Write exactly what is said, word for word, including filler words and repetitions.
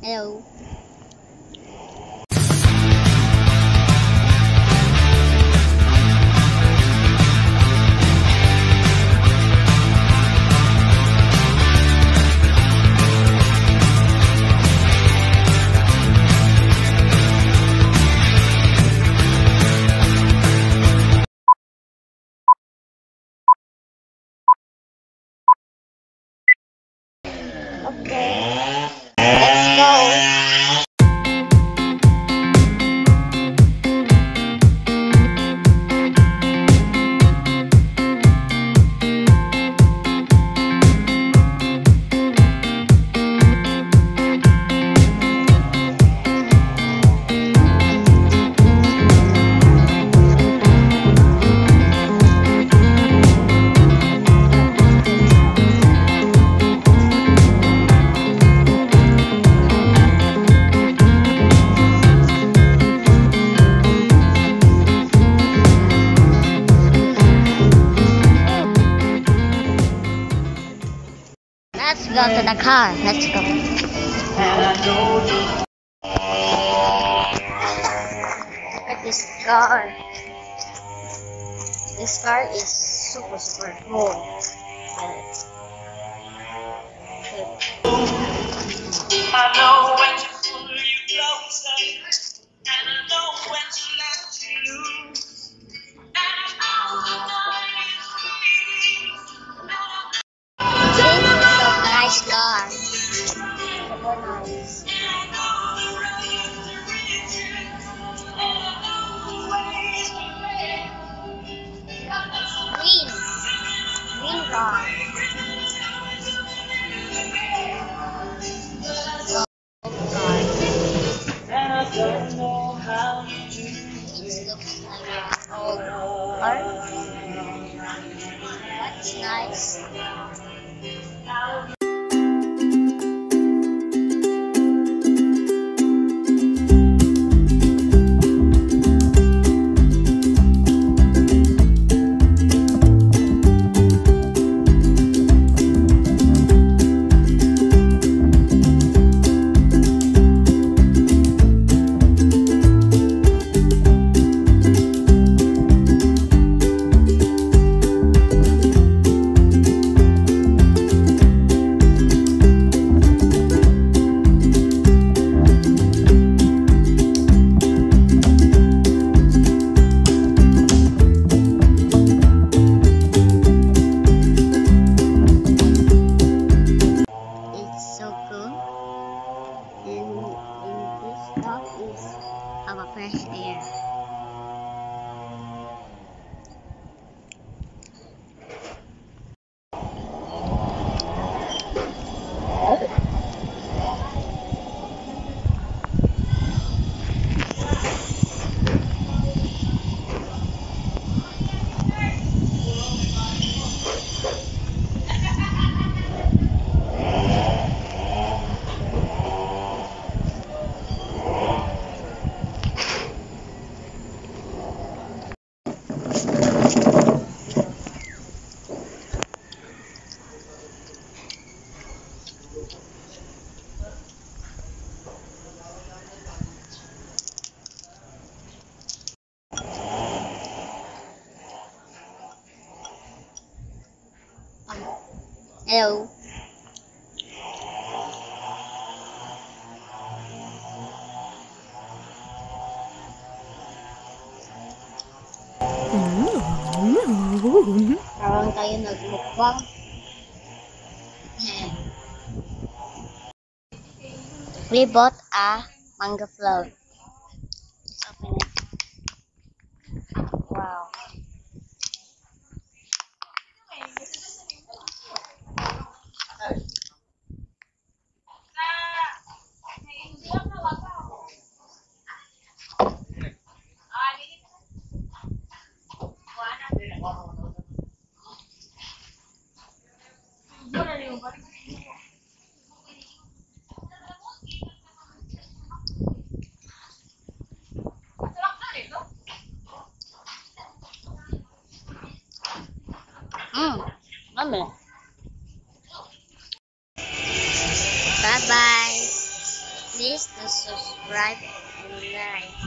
Hello. Okay, let's go. Let's go to the car. Let's go. Look at this car. This car is super super cool. I know when to pull you closer, and I know when to let you loose. And I know the night is free. This is a nice car. Super nice. And I know the road to reach it, and I know the ways to make. Green. Green car. And I don't know how you do It looks like an old car. That's nice. Of a fresh air. Hello. Parang tayo nagmukbang. We bought a mango float. Let's open it. Wow. Hmm, mami. Bye bye. please to subscribe and like.